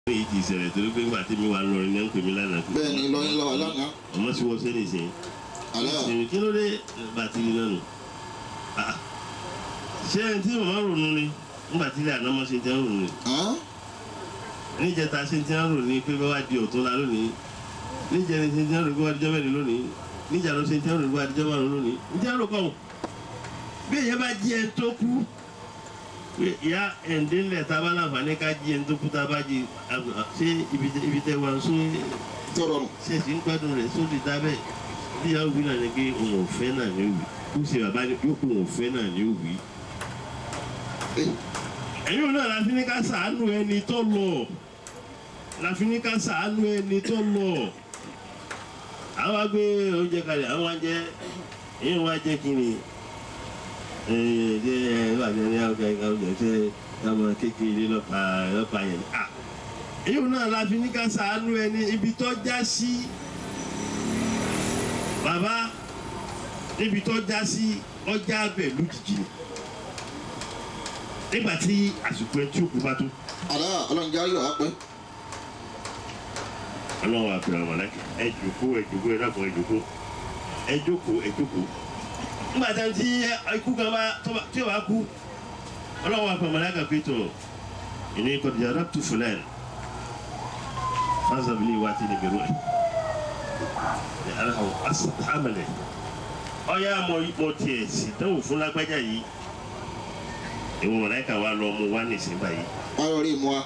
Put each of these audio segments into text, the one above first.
èyí ti ṣẹlẹ̀ torí pé nígbà tí mi wà lọrin ní à ń pè mí lánàá. bẹ́ẹ̀ ni lọ́yìn lọ́wọ́ lánàá. ọmọ sí wọ́n sẹ́ni sẹ́yìn. alẹ́ kí ló dé bàtìrì náà nù. ṣé ẹni tí màmá ronú ni nígbà tí ilé àná mọ́ ṣe ti ń ronú ni. níjẹta ṣe ti ń ronú ni pé bá wá di ọ̀tún la lónìí. níjẹni ṣe ti ń ronú pé wá dijọ́ mẹ́rin lónìí. níjà ló ṣe ti ń ronú pé wá dijọ́ márùn lónìí. níjà ló kọ́ bí èyàn bá jí ẹ tó kú ìyá ẹ̀ǹdínlẹ̀ tá a bá láǹfààní ká jí ẹ tó kú tá a bá jí ṣé ibi tẹ wá sún ṣe ti ń gbádùn rẹ̀ sódì dábẹ́ bí ìyá òbí náà ni pé òun ò fẹ́ náà ní òwì kó ṣe bàbá yóò kó òun ò fẹ́ náà ní òwì. ẹ̀yìn náà la fi ní ká ṣàánú ẹni tó lọ la fi ní ká ṣàánú ẹni tó lọ àwọn wá gbé oúnjẹ kalẹ̀ àwọn wá jẹ èyí wá jẹ kí ni ọmọ kékeré lọ́pàá yẹn èyí náà la fi ní ká ṣàánú ẹni ibi tó já sí bàbá níbi tó já sí ọjà abẹ lójijì nígbà tí àsìkò ẹ tí ó kú bá tó. ọlọ́run jẹ́ ayọ̀ á pẹ́. ọlọ́run àpèrè àwọn ọ̀lẹ́kẹ̀ ẹ jókòó ẹ dàpọ̀ ẹ jókòó nígbà tí ikú kan bá tí o bá kú ọlọ́run àpèrè àwọn ọ̀lẹ́kẹ̀ pé tó ìní kọ̀dìjà rẹ̀ tó fúlẹ̀ fásitì wa ti lè bẹ̀rù ẹ̀ àmàlẹ̀ ọ̀yà mọ̀ tiẹ̀ sì dánwò fún lágbájá yìí ìwọ̀n ọ̀lẹ́kẹ̀ wa lọ mú wá nìsín báyìí. ọ̀rọ̀ rí mu wa.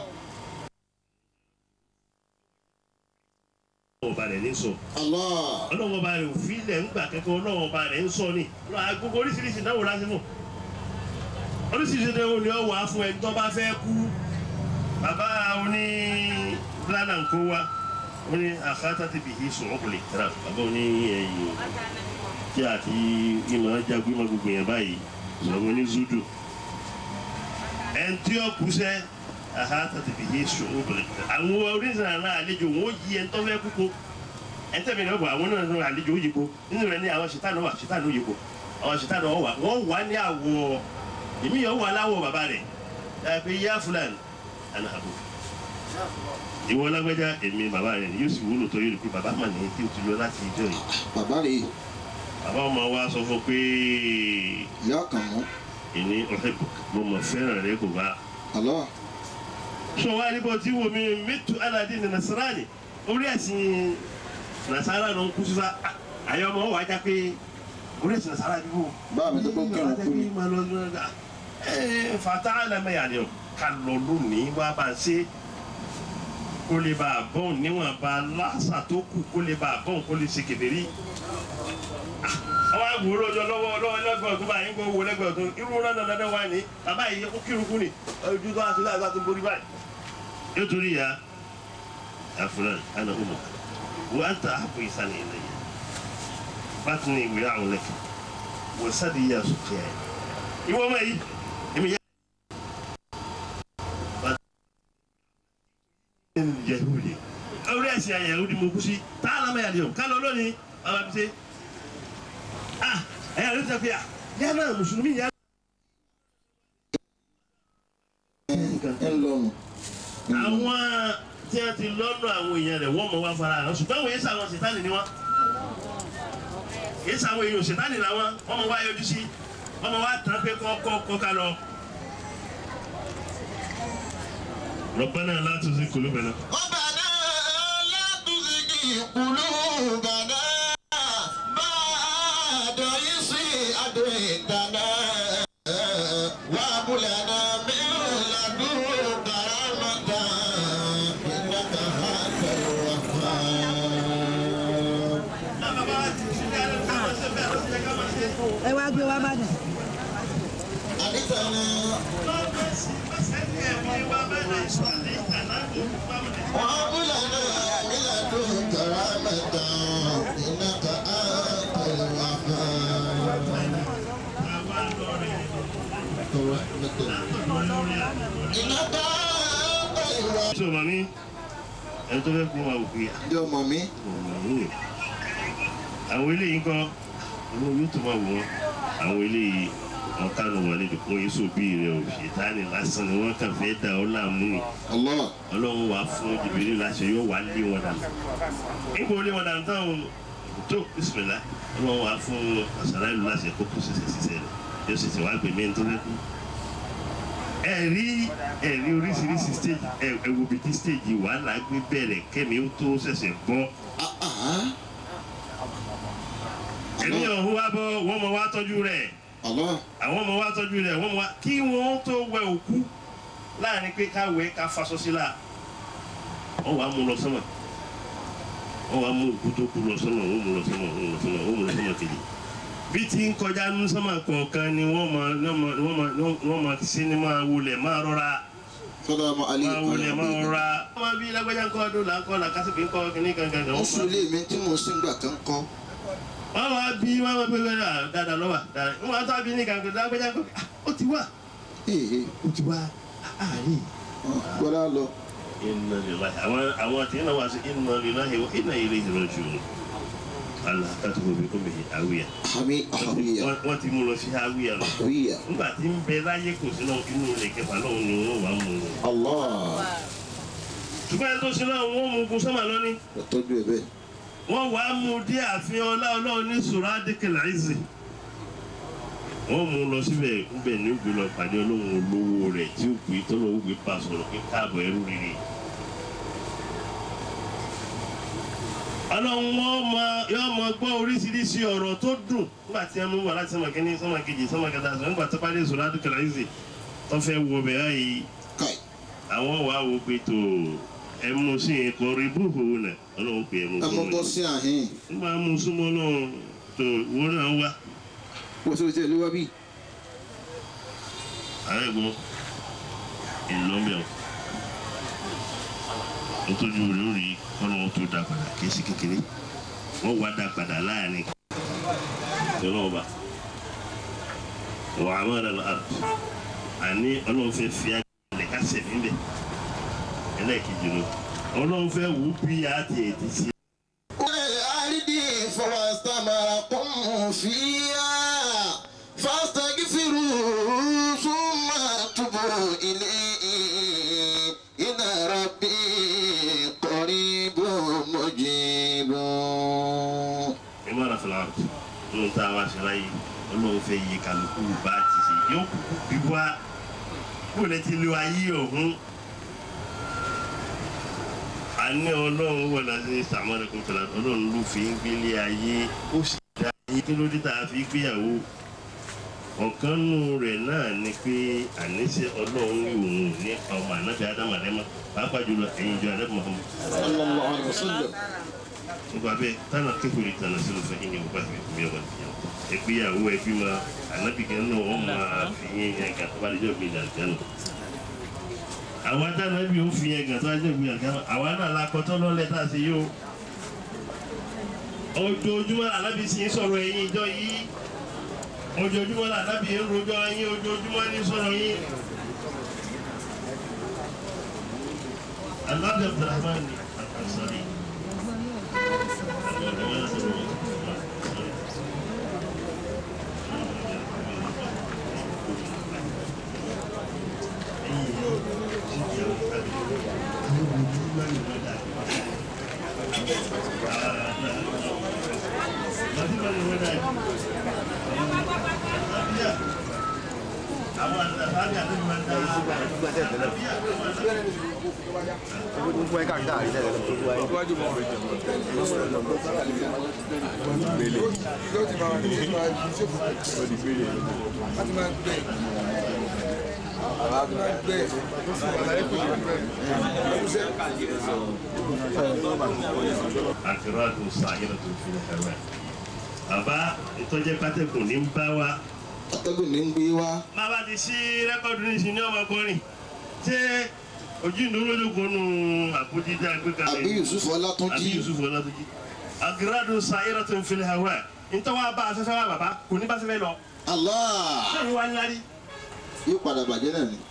ọba rẹ̀ ní sọ. ọlọ́wọ́ ọba rẹ̀ òfin ilẹ̀ ń gbà kẹ́kọ̀ọ́ ọlọ́wọ́ ọba rẹ̀ ń sọ ni. gbogbo oríṣiríṣi náwó láti mọ̀. oríṣiríṣi náwó ni ọ wà fún ẹni tó bá fẹ́ kú. bàbá oní plánà ń kó wa ó ní àkátá ti bìí sùn ọkùnrin tẹ̀ra bàbá oní ẹ̀yìn tí àti ìmọ̀ jagun ìmọ̀ gbogbo yẹn báyìí sọ̀rọ̀ ní zudu. ẹni tí ó kú sẹ́ àhátà ti fi yé sùn obìnrin àwọn oríṣiríṣi àná àlejò wọn ó yí ẹni tó fẹ́ kúkó ẹni tẹ̀mí náà bọ̀ àwọn náà àlejò ó yípo nínú rẹ̀ ní àwọn ṣètànù wà ṣètànù yípo àwọn ṣètànù wọ́n wà ní àwọ̀ èmi yẹn wà láwọ̀ bàbá rẹ̀ ẹ pé yá fúlàní àná àbò ìwọ lágbájá èmi bàbá rẹ̀ yóò sì wúlò tó yẹ pé bàbá mà ní tí o ti lọ láti ìjọ yìí. bàbá rẹ̀ bàbá ọmọ wa sọ fún pé ìyá kan mọ́ ìní ọ̀hẹ́ mo mọ̀ fẹ́ràn rẹ̀ kò bá. sọ wá níbo tí wo mi mẹtu aladi ní nasarani orí ẹ̀sìn nasara ló ń kú sísá àyọ ọmọ wa já pé orí ẹ̀sìn nasara bí wò. báà mi tó kọ́ kírun kú mi. fata alamẹ́yà ni ká lọ lónìí wá bá ń ṣe kó lè bá a bọ́n níwọ̀n bá lásà tó kù kó lè bá a bọ́n kó lè ṣe kedere. àwọn àgbòrò ọjọ́ lọ́wọ́ lẹ́gbẹ̀ẹ́ tó báyìí ń gbọ́ owó lẹ́gbẹ̀ẹ́ tó irú náà dandan wá ní bàbá yìí kó kírun kú ni ojú tó àti láàbá tó borí báyìí. nítorí ya àfúrán àná ọmọ wọ́n á ta àpò ìsàlẹ̀ ilẹ̀ yẹn bá tún ní ìwé àwọn lẹ́kẹ̀ wọ́n sáde yíyá sókè ẹ̀ ìwọ ọmọ yìí èmi yá. Yahudi orí ẹ̀sìn Yahudi mo kú sí tá a lámà yàrá yọ ká lọ lónìí bàbá mi ṣe ẹ̀yà ló ti sọ pé yàrá mùsùlùmí yàrá. àwọn tí a ti lọ́nà àwọn èèyàn rẹ̀ wọ́n mọ̀ wá fara hàn ṣùgbọ́n àwọn èèyàn àwọn ṣètánì ni wọ́n èèyàn àwọn èèyàn ṣètánì làwọn wọ́n mọ̀ wá yọjú sí wọ́n mọ̀ wá tán pé kọ́ ká lọ. ربنا لا تزغ قلوبنا ربنا لا تزغ قلوبنا بعد إذ هديتنا وهب لنا من لدنك رحمة إنك أنت الوهاب. ẹ wá gbé wá bàdàn. Ṣé ọmọ mi ẹni tó fẹ́ kú máa wò pé ǹjẹ́ ọmọ mi àwọn eléyìí kọ́ ọmọ yóò tó máa wò wọ́n àwọn eléyìí wọn kánú wọn lè dùkún yín sóbì rẹ ò ṣètánì lásán ni wọn kàn fẹ́ da ọ láàmú ni ọlọ́run wà fún jìbìrì láṣẹ yóò wá lé wọn dànù nígbà olé wọn dànù táwọn tó bisimilá ọlọ́run wà fún àṣàrà ìlú láṣẹ kókó ṣiṣẹ́ rẹ yóò sì ti wá gbèmí ẹni tó lẹ́kú ẹ̀rí oríṣiríṣi stage ẹ̀wò bìtí stage wàhálà gbé bẹ̀rẹ̀ kẹ́mi ó tó ṣẹ̀ṣẹ̀ bọ́ ẹ̀mí ọ̀hún wá bọ́ wọ́n mọ̀ wá tọ́jú rẹ̀ àwọn ọmọ wa tọ́jú rẹ̀ wọ́n mọ̀ wá kí wọ́n tó wẹ òkú láàrin pé ká wẹ̀ ká faṣọ sílá wọ́n wá mú lọ sọ́mọ̀ wọ́n wá mú òkú tó kú lọ sọ́mọ̀ wọ́n mú lọ sọ́mọ̀ kejì bí ti ń kọjá ní sọ́mọ̀ kọ̀ọ̀kan ni wọ́n mọ̀ sinimá wulẹ̀ máa rọra máa wulẹ̀ máa rọra wọ́n máa bí lágbájá ńkọ́ ọdún là ń kọ́ là kásìkò ńkọ́ kíní gangan. wọ́n sún ilé mi tí mo sì ń gbà tán kọ́. wọ́n máa bí wọ́n máa pẹ́ dáadáa lọ́wọ́ dáadáa wọ́n máa tó àbí ní gangan lágbájá ńkọ́ ó ti wá àárín. gbọ́dọ̀ lọ. inna lillahi àwọn tí ń wá sí inna lillahi wa inna ilayhi raji'un Allah katubu bi ummihi Hawiya. wọ́n ti mú lọ sí Hawiya lọ. nígbà tí ń bẹ láyé kò sí náà inú ilé kẹfà náà ni wọ́n wà mú un. ṣùgbọ́n ẹni tó ṣe náà wọ́n mú gun sọ́mà lọ́ní. wọ́n wàá mú dé àfihàn ọlọ́run ní Suradikil Izzi. wọ́n mú lọ síbẹ̀ ńbẹ̀ ní ògbé lọ pàdé ọlọ́run olówó rẹ̀ tí ó gbé tọ́lọ́ ó gbé pa sọ̀rọ̀ pé káàbọ̀ ẹrú rere. ọlọ́run yóò mọ gbọ́ oríṣiríṣi ọ̀rọ̀ tó dùn nígbà tí ẹ mú wà láti sọ́mọ kínní sọ́mọ kejì sọ́mọ kẹta sọ́mọ nígbà tó pàdé Suradikil Izzi tó fẹ́ wọ bẹ̀ báyìí àwọn wàá wo pé tó ẹ mú sí ẹ̀kọ́ rí búhù náà ọlọ́run pé ẹ mú súnmọ́ nígbà mú súnmọ́ náà tó wọ́n náà wá. wọ́n sọ tẹ̀lé wá bí. ààrẹ gbọ́ ìlọ́mìọ̀ nítorí olórí kọ́nà wọn tó dá padà kìí sí kékeré wọ́n wá dá padà láàrin ìlọ́ọ̀bà wà á mọ̀ ọ́nà àrùn àní ọlọ́run fẹ́ fi àgbẹ̀ ká sẹ̀mí bẹ̀ ẹlẹ́ẹ̀kejì lọ ọlọ́run fẹ́ wù bí a ti ètí sí. àrídì fọwọ́sàmàràkùn fìyà fàstàgìfìrù súnmọ́ túbú ilé iná rabbi qaribun mujibun. ìmọ̀ràn fìlà ọ̀hún tá a wá ṣe láyé ọlọ́run fẹ́ yí kálukú bá a ti ṣe yóò kúkú bí wá kó lè ti lo ayé ọ̀hún. àní ọlọ́run wọ̀ láti sàmọ́lẹ́kùn tẹ̀lé ọlọ́run ló fi ń gbélé ayé ó sì dá ayé kí ló dé tá a fi gbéyàwó ọ̀kan nù rẹ̀ náà ni pé àníṣe ọlọ́run yòówù ní ọmọ ànábì ádámàdẹ́mà pàápàá jùlọ ẹ̀yìn ìjọ ànábì Muhammad. sallallahu alaihi wasallam. nípa bẹ́ẹ̀ tánà kékeré tánà sínú fẹ́ yín ní ọgbà fi kúmi ọgbà nìyẹn ẹgbéyàwó ẹbí ma ànábì kan náà wọ́n máa fi yín yẹn gà tó bá lè jọ gbé ìdàgbẹ́ nù. àwọn adáná bí ó fi yẹn gà tó bá lè jọ gbé ìdàgbẹ́ nù àwọn náà lakọtọ́ lọ́lẹ̀ tá a ṣe yóò. ojoojúmọ́ ànábì sì ń sọ̀rọ̀ ẹ̀yìn ìjọ yìí ojoojúmọ́ ànábì ń rojọ́ yín ojoojúmọ́ ní sọ̀rọ̀ yín. aláàbí Abdulrahman ni àkànṣọ́rí. Gbogbo ẹ̀ka àgbà àrídẹ́ rẹ̀ gbogbo ayé. Iwájú mọ̀ rẹ̀ jẹ̀ mọ́. Gbélé. Ló ti máa ní ìgbà ìṣòfò. Ó di gbélé. Láti máa gbé. Àwọn àgbà gbé. Ó sì wà láyé kò ní gbé. Àkìrọ́dù sàyẹ̀rọ̀ tó fi ẹ̀rọ ẹ̀. Bàbá ìtọ́jẹ́ pátẹ́kùn ní ń bá wa. Pátẹ́kùn ní ń gbé wa. Bàbá ti sí rẹ́kọ̀dù ní ìsìn ní ọmọkùnrin. Ṣé ojú ìdúródógún nù àpòjídá gbékalẹ̀? Àbí Yusuf Ọlátúnjí. Àbí Yusuf Ọlátúnjí. Àkìrọ́dù sàyẹ̀rọ̀ tó fi ẹ̀rọ ẹ̀. Ntọ́wọ́ bá afẹ́fẹ́ wa bàbá kò ní bá fẹ́fẹ́ lọ. Allah. Ṣé ìwà ńlá rí? Yóò padà bàjẹ́ náà ni.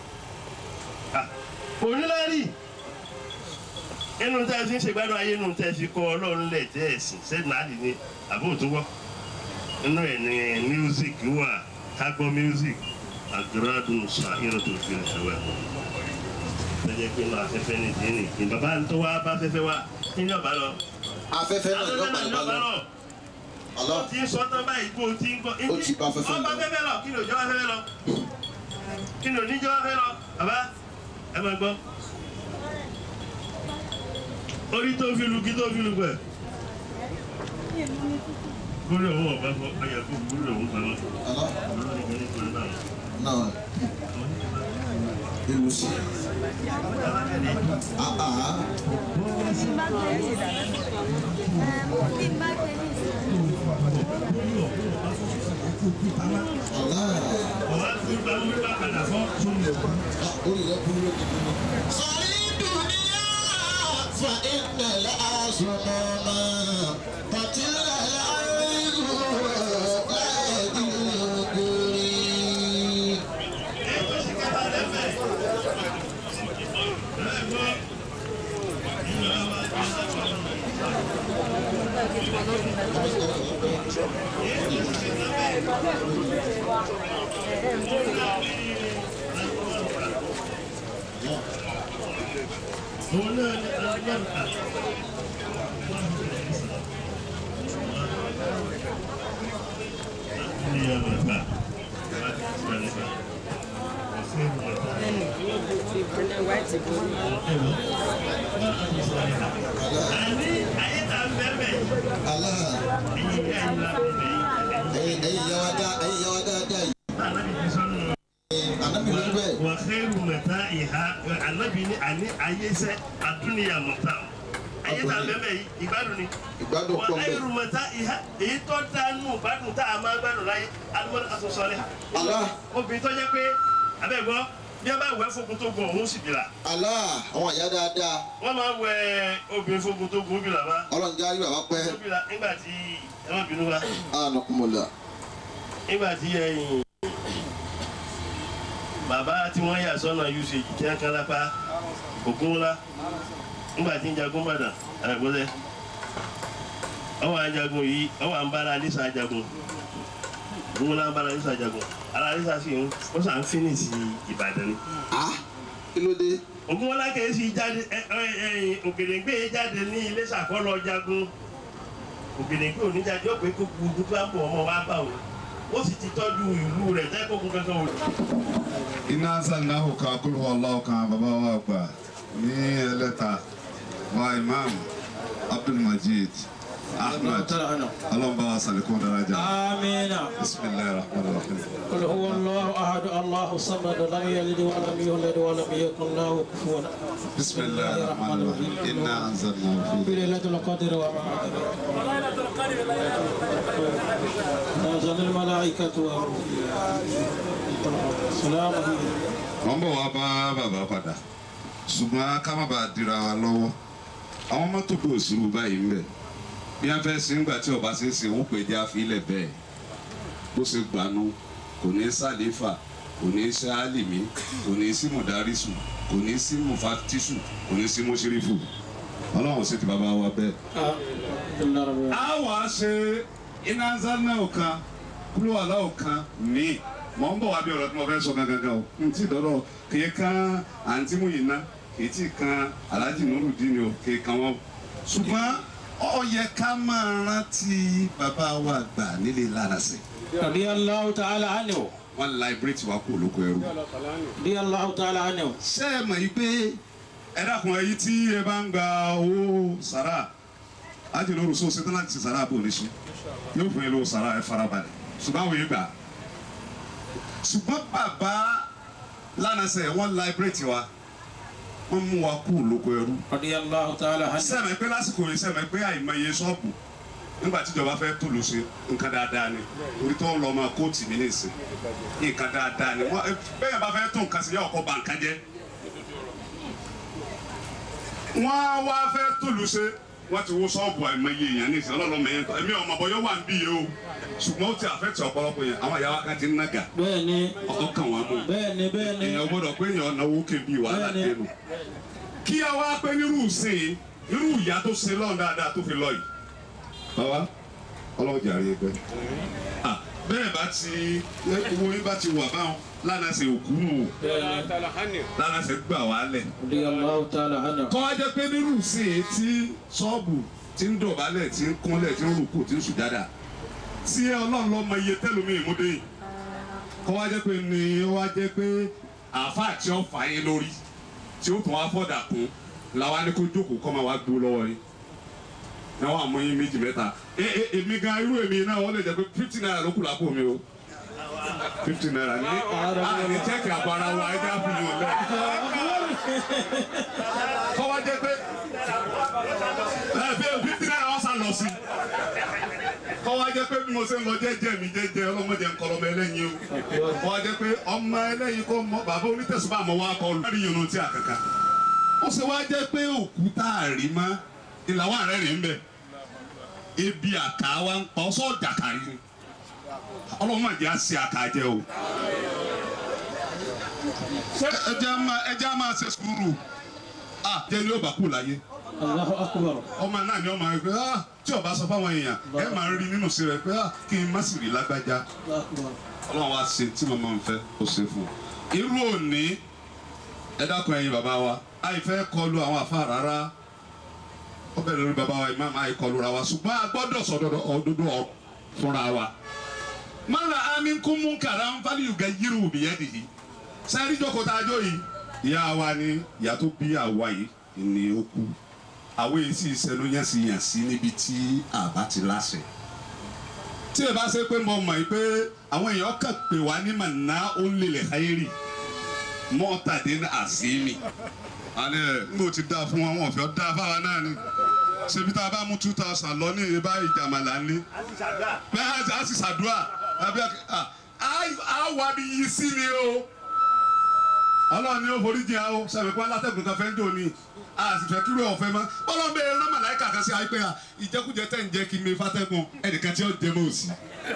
Kò ní lárí. Inú tẹ́ ẹ fi ń ṣègbádùn ayé inú tẹ́ ẹ fi kọ́ Ọlọ́run lẹ̀ tẹ́ ẹ sìn sẹ́dínàdì ni àbóòtúwọ́. Inú ẹ̀ ní music wà ká gbọ́ music àgbẹ̀rọ̀dún ṣàhírò tó fi ẹ̀wẹ̀ lẹ́jẹ̀ pé lọ afẹ́fẹ́ ní ìdí nìyí bàbá tó wá bá afẹ́fẹ́ wá kí ni ọba lọ. afẹ́fẹ́ náà ló padà lọ. ó ti ń sọ tán báyìí kó o ti ń gbọ́. ó ti bá afẹ́fẹ́ lọ. ọba afẹ́fẹ́ lọ kí ni òjò afẹ́fẹ́ lọ kí ni oníjọ́ afẹ́fẹ́ lọ bàbá ẹ máa gbọ́. orí tó fi lu kí tó fi lu pẹ̀. Gúrú òun ọ̀bá fọ ayà kó gúrú òun kan náà. Náà ìlú sí. Ìgbádùn pọ̀ bẹ́ẹ̀. Ayélujára ìhà èyí tó dánú ìgbádùn tá a máa gbádùn láyé alimọ́ni asọ̀sọ̀lẹ̀ ha. Obìnrin tó jẹ́ pé abẹ́gbọ́ bí wọ́n bá wẹ̀ fógun tó gun òun sì bìlà. Àwọn àyà dáadáa. Wọ́n máa wẹ obìnrin fógun tó gun bìlà bá. Ọlọ́run jẹ́ ayé bàbá pẹ́. Nígbà tí ẹ má bínú wa. Ànàkùnmọ̀lá. Nígbà tí bàbá tí wọ́n yà sọ́nà usage kí wọ́n kára pa ògún ńlá nígbà tí ń jagun Ìbàdàn àrẹ̀gbọ́sẹ̀. Ọwọ́ ajagun yìí ọwọ́ àǹbára alisa ajagun ògún ńlá àǹbára alisa ajagun ara alisa sì ń ó sàn fínísì Ìbàdàn ni. Kí ló dé? Ògún ńlá kìí sì jáde Ògèdèngbé jáde ní ilé sàkọ́lọ̀ jagun Ògèdèngbé oníjáde ó pé kó gbogbo tó ń bọ̀ ọmọ wa bá o ó sì ti tọ́jú ìlú rẹ̀ tẹ́kọ̀ọ́ kankan o. Iná sàlìnáhù kan kúlù ọlọ́ọ̀ kan bàbá wa gbà ní ẹlẹ́ta wa Imam Abdulmajid Ahmed Ọlọ́run bá wa sàlékún daraja. Amina. Bismillahir Rahmanir Rahim. Qul huwa Allahu ahad Allahu samad lam yalid wa lam yulad wa lam yakul lahu kufuwan. Bismillahir Rahmanir Rahim. Inna anzalnahu fi lailatul qadr wa ma lailatul qadr nazala al malaikatu wa salamu alayhi. Wọ́n bọ̀ wá bá bàbá padà ṣùgbọ́n ká má bàa dira wa lọ́wọ́ àwọn mọ́tò kò sùúrù báyìí ń bẹ̀ bí wọ́n fẹ́ sin nígbà tí ọba ṣe ń sin wọ́n pè dé àfilẹ̀ bẹ́ẹ̀ bó ṣe gbanú kò ní sàlífà kò ní sí álìmí kò ní sí mùdárísù kò ní sí mùfátísù kò ní sí mùṣírífù ọlọ́run sì ti bàbá wa bẹ́ẹ̀. a wà á ṣe iná zanna ọ̀kan kúló àlá ọ̀kan míì mọ̀ ń bọ̀ wá bí ọ̀rọ̀ tí mo fẹ́ sọ gangan o n tí dọ́rọ̀ kì í kan àǹtí Muyina kì í tí kan Alhaji Nurudeen o kì í kan wọn. ṣùgbọ́n ó yẹ ká máa rántí bàbá wa gbà nílé Lánàṣẹ. Radiyallahu ta'ala anhu. wọ́n láìbírètì wa kú olóko ẹrú. Radiyallahu ta'ala anhu. ṣé ẹ mọ̀ yìí pé ẹ dákun èyí tí ẹ bá ń gba owó sàrà Alhaji Nurudeen ṣe tán láti ṣe sàrà àbò oníṣẹ́ yóò fún yín lówó sàrà ẹ farabalẹ̀ ṣùgbọ́n àwọn yìí gbà ṣùgbọ́n bàbá Lánàṣẹ wọ́n láìbírètì wa wọ́n mú wa kú lóko ẹrú. Radiyallahu ta'ala anhu. sẹ́mi pé lásìkò yìí sẹ́mi pé àìmọye ṣọ́ọ̀bù nígbà tíjọba fẹ́ tó lò ṣe nǹkan dáadáa ni orí tó ń lọ ọmọ kóòtù mi ní ìsìn nǹkan dáadáa ni bẹ́ẹ̀ bá fẹ́ tó nǹkan sí yẹ ọkọ̀ bá nǹkan jẹ́. wọ́n wá fẹ́ tó lò ṣe wọ́n ti wo ṣọ́ọ̀bù àìmọye èèyàn ní ìsìn ọlọ́lọ́mọ yẹn èmi ọmọ bọ́yọ́ wà ń bí yẹ o ṣùgbọ́n ó ti àfẹ́tì ọ̀pọ̀lọpọ̀ yẹn àwọn ìyá wa kan ti ń nàgà. bẹ́ẹ̀ni ọkàn wọn mú. bẹ́ẹ̀ni èèyàn gbọ́dọ̀ pé èèyàn náwó kébi wàhálà dénú. kí a wá pé nírú ìsìn irú ìyá tó ṣe lọ́n dáadáa tó fi lọ yìí. bàbá ọlọ́run jàre ẹgbẹ́. bẹ́ẹ̀ bá ti owó yín bá ti wà báwọn lánàṣẹ òkú nù lánàṣẹ gbà wá lẹ̀. kọ́ wá jẹ́ pé nínú sí i tí ṣọ́ọ̀bù ti ń dọ̀bálẹ̀ ti ń kúnlẹ̀ ti ń rúkú ti ń sùjádà tí ọlọ́run lọ́ mọ iye tẹ́lómi ìmúdé yìí kọ́ wá jẹ́ pé ni ó wá jẹ́ pé àáfàá tí ó fà yín lórí tí ó tún wá fọ́dà kún làwa ní kó jókòó kọ́ máa wá gbó lọ́wọ́ yín ẹ wá mú yín méjì mẹ́ta èmi gan irú èmi náà wọ́n lè jẹ́ pé 50 naira ló kù lápò mi o 50 naira ní àní chẹ́ẹ̀kì àpò ara wa ẹja fi yàn lẹ́ kọ́ wá jẹ́ pé 50 naira wọ́n sá lọ sí kọ́ wá jẹ́ pé bí mo ṣe ń lọ jẹ́jẹ́ mi jẹ́jẹ́ ọlọ́mọdé ń kọ́lọ́mọ ẹlẹ́yin o kọ́ wá jẹ́ pé ọmọ ẹlẹ́yin kọ́ mọ bàbá onítẹ̀sùbá àmọ́ wa kọ́ lórí yìnyín tí a kankan ó ṣe wá jẹ́ pé òkúta àrímá ìlàwọ̀ rẹ̀ rí ń bẹ̀ ebi àká wa ń pa ọ́ sọ́ọ̀ jàkàrí ni ọlọ́mọdé á ṣe àká jẹ́ o ẹja máa ṣe sùúrù jẹ́ ní ó bá kú láyé ọmọ náà ni ọmọ ẹgbẹ́ tí ọba sọ fáwọn èèyàn ẹ máa rí nínú sí rẹ pé kí n má sì rí lágbájá ọlọ́run wa ṣe tí mo máa ń fẹ́ kó ṣe fún un. irú òní ẹ dákun ẹ̀yin bàbá wa àìfẹ́ kọlu àwọn àfa rárá ó bẹ̀rẹ̀ lórí bàbá wa ìmáàmù àìkọlu ra wa ṣùgbọ́n a gbọ́dọ̀ sọ òdodo fúnra wa. mọ́ra àmì kún mú kàrà ń fálí yùgà yírù bìyẹn nìyí sẹ́rí jókòó tá a jó yìí ìyá wa ni ìyá tó bí àwa yìí ni ó kú àwọn èyí sì sẹnu yẹn sì yàn sí níbi tí àbá ti láṣẹ. tí ẹ bá ṣe pé mo mọ̀ yìí pé àwọn èèyàn kàn pè wá ní màná ó ń lélẹ̀ káyérì mọ́tàdé ní àṣìmì. àní ẹ̀ ń bò ti dáa fún wọn wọn fẹ́ dáa fáwa náà ni ṣebí tá a bá mú 2000 lọ ní ìbá ìjàmàlà ní. bẹ́ẹ̀ á sì ṣàdúrà á wà bí yìí sí ni o ọlọ́run ni ó forí jìn àwọn sàmìpá alátẹ̀gùn kan fẹ́ ń dò ní a sì fẹ́ kíru ọ̀fẹ́ mọ́ bọ́lá bẹ́ẹ̀ rán màláìka kan sí àìpé à ìjẹkújẹ tẹ̀ ń jẹ́ kí n mi fàtẹ́gùn ẹnìkan tí ó jẹ mọ́ òsì.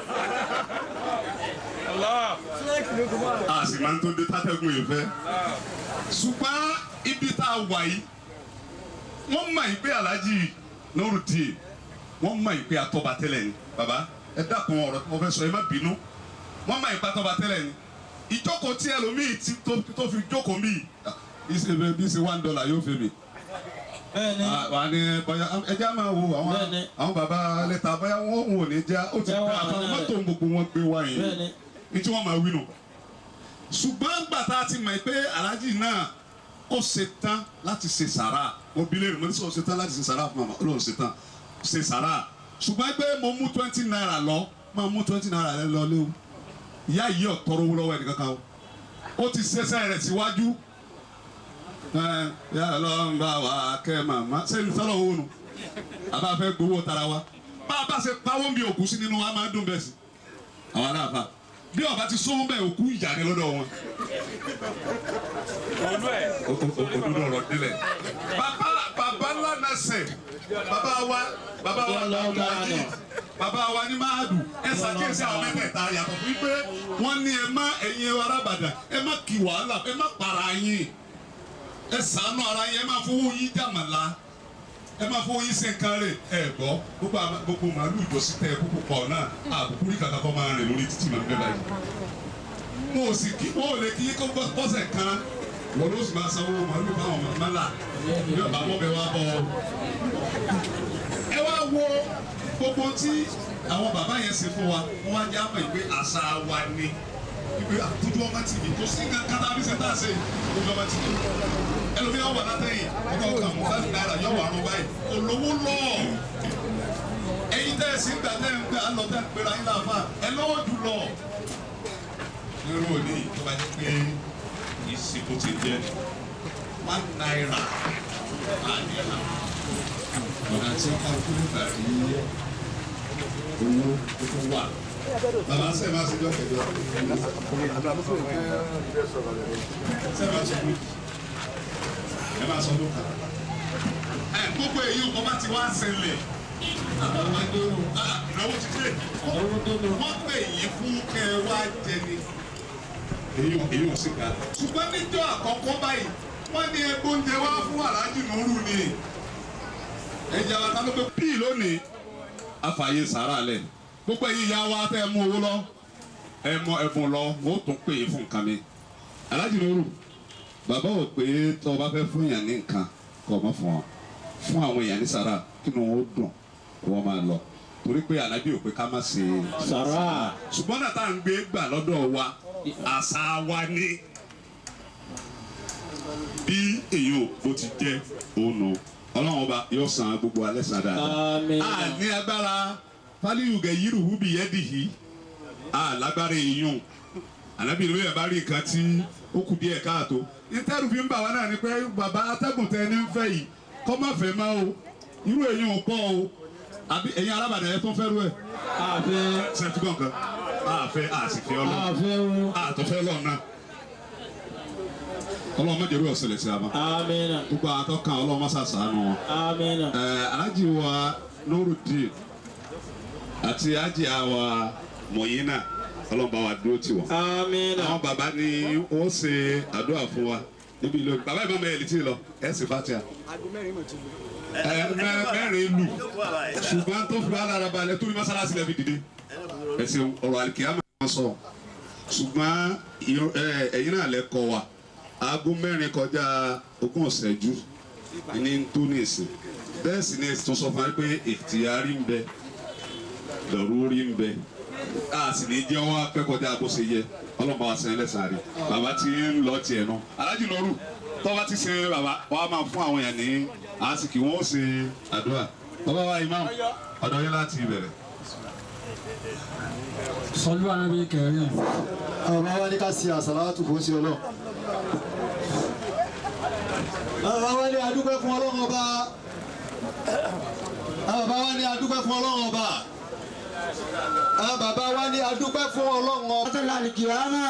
a sì máa ń tó dé fàtẹ́gùn yìí fẹ́. ṣùgbọ́n ibi tá a wà yìí wọ́n mọ̀ yìí pé Alhaji Nurudeen wọ́n mọ̀ yìí pé atọ́ba tẹ́lẹ̀ ni bàbá ẹ dákun ọ̀rọ̀ mo fẹ́ sọ ẹ má bínú wọ́n mọ̀ yìí pé atọ́ba tẹ́lẹ̀ ni ìjókòó tí ẹlòmíì tó fi jókòó mi ìṣèlú bí ṣe $1 yóò fẹ́ mi. wà á ní bóyá ẹjẹ́ máa wo àwọn bàbá lẹ́tà bóyá wọ́n wò ní já ó ti dá àtàwọn mọ́tò gbogbo wọn gbé wá yẹn ní tí wọ́n máa wí nù. ṣùgbọ́n gbàtà ti mọ̀ pé Alhaji náà ó ṣe tán láti ṣe sàrà mo bí lérò mo ní sọ ṣe tán láti ṣe sàrà fún màmá ó lóun ṣe tán ṣe sàrà ṣùgbọ́n pé mo mú 20 naira lọ máa mú 20 naira rẹ lọ léwu ìyá yìí ọ̀tọ́rọ̀ owó lọ́wọ́ ẹnìkan kan ó ti ṣẹṣẹ́ rẹ̀ síwájú yà lọ́n bá wa kẹ́ màmá sẹ́ni sọ́lọ́ owó nu àbá fẹ́ gbowó tara wa bá a bá ṣe pawó bí òkú sí nínú wa máa dùn bẹ́ẹ̀ sí àwọn aláàfáà bí ọba ti sọ́wọ́n bẹ́ẹ̀ òkú ìjà ni lọ́dọ̀ wọn. òdodo ọ̀rọ̀ délẹ̀ bàbá ńlá náà sẹ̀ bàbá wa lọ́dọ̀ bàbá wa ní máàdù ẹ ṣàkíyèsí àwọn mẹ́tẹ̀ẹ̀ta yàtọ̀ fún pé wọ́n ní ẹ má ẹ̀yin arábàdà ẹ má kí wàhálà ẹ má para yín ẹ ṣàánú ara yín ẹ má fowó yín jàmàlà ẹ má fowó yín sẹ́ńkárẹ̀ ẹ gbọ́ gbogbo màálù ìjọsìn tẹ kókó pọ̀ náà àbùkù rí kàkà kọ́ máa rìn lórí títì máa ń bẹ́ báyìí. mo ò lè kí kó bọ́sẹ̀ kan wọ́n ló sì máa sanwó màálù fáwọn mọ́là yóò bá mọ́ bẹ́ẹ̀ wá bọ́ ẹ wá wo gbogbo tí àwọn bàbá yẹn ṣe fún wa wọn wá jẹ́ àmọ̀ ìpè àṣà wa ni ìpè àtúntò ọmọ tv kò sí nǹkan kan tàbí ṣe tá a ṣe ojú ọmọ tv ẹlòmíràn wà látẹ̀yìn ọkọ̀ ọkọ̀ àmọ́ 5 naira yọ̀ wà rún báyìí olówó lọ ẹ̀yin tẹ́ ẹ sí gbà tẹ́ ẹ ń gbà lọ tẹ́ ẹ ń pera yín láàfà ẹ lọ́wọ́ jù lọ. irú òní tó bá jẹ́ pé ìsìnkú ti jẹ́ 1 naira àdìyà ọ̀nà tí wọ́n kú nígbà rí owó tó wà. Bàbá sẹ́ẹ̀ máa ṣe jọ́ kẹjọ. Sẹ́ẹ̀ máa ṣe kú. Ẹ máa sọ lóka. Gbogbo èyí ọkọ̀ bá ti wá ṣẹlẹ̀. Ìnáwó ti dé. Wọ́n pè yín fún kẹ́ ẹ wá jẹ ni. Èyí ò sí ká. Ṣùgbọ́n níjọ́ àkọ́kọ́ báyìí, wọ́n ní ẹgbẹ́ oúnjẹ wá fún Alhaji Nuru ni. Ẹja ta ló pé píì lónìí àfààyè sàrà lẹ gbogbo ẹ̀yin ìyá wa tẹ́ mú owó lọ ẹ mọ ẹ̀bùn lọ wọ́n tún pè é fún nǹkan mi Alhaji Nuru bàbá ò pé tó o bá fẹ́ fún èèyàn ní nǹkan kọ́ ọ mọ́ fún àwọn èèyàn ní sàrà kí ni wọ́n dùn kí wọ́n máa lọ torí pé Ànábì ò pé ká má ṣe sàrà ṣùgbọ́n náà tá à ń gbé gbà lọ́dọ̀ wa àṣà wa ní bí èyí ò bó ti jẹ́ òun nù Ọlọ́run ọba yóò san gbogbo alẹ́ sàn dáadáa àmín a ní agbára fálíyùgẹ̀ yírùhù bí yẹ́dì yìí a lágbára èèyàn Ànábì ló yẹ bá rí nǹkan tí ó kù díẹ̀ káàtó ìtẹ́rù fi ń bà wá náà ni pé bàbá atẹ́gùn tẹ ní ń fẹ́ yìí kọ́ má fẹ́ má o irú èèyàn ò pọ̀ o àbí ẹ̀yin alábàdàn ẹ̀ tó fẹ́ rú ẹ̀ àfẹ́ sẹ́ńtúgàn kan àfẹ́ àsìfẹ́ ọlọ́run àfẹ́ o àtọ́fẹ́ lọ́ọ̀ náà ọlọ́run mọ̀jẹ̀rú ọ̀sẹ̀lẹ̀ sí àmà àmín gbogbo àtọ́kàn ọlọ́run mọ́sá sàánú wọn. àmín Alhaji wa Nurudeen àti Haji wa Mọ̀yínà ọlọ́run bá wa dúró tì wọ́n. àmín àwọn bàbá ni ó ṣe àdúrà fún wa níbi ìlú bàbá ìmọ̀ mẹ́rin tí ì lọ ẹ̀ sì fàtíà. mẹ́rin lù ṣùgbọ́n tó fi wá lára balẹ̀ tó ní mọ́sálásí lẹ́bi dìde ẹ̀sìn ọ̀rọ̀ àlìkìyàmọ̀ wọn sọ ṣùgbọ́n ẹ̀yin náà lẹ́kọ̀ọ́ wa aago mẹ́rin kọjá ogún ọ̀sẹ̀jú ní tóníìsì bẹ́ẹ̀ sì ni tó sọ fún wa pé ìtìyárí ń bẹ lọ́rùúrí ń bẹ a sì ní jẹ́ wọ́n pẹ́ kọjá bó ṣe yẹ ọlọ́mọ wa sẹ́yìn lẹ́sàn-án rí bàbá tí ń lọ tiẹ̀ náà Alhaji Nuru tọ́ba ti ṣe bàbá wa máa fún àwọn èèyàn ní àsìkò wọn ó ṣe àdúrà bàbá wa imam ọ̀dọ̀ yín láti bẹ̀rẹ̀. sọlú Ànábì kẹrin àwọn bàbá wa ní ká ṣe àsàlátù fún sí ọlọ́ àwọn bàbá wa ní adúpẹ́ fún Ọlọ́run ọba àwọn bàbá wa ní adúpẹ́ fún Ọlọ́run ọba àwọn bàbá wa ní adúpẹ́ fún Ọlọ́run ọba. ọtí lálìkìyàmà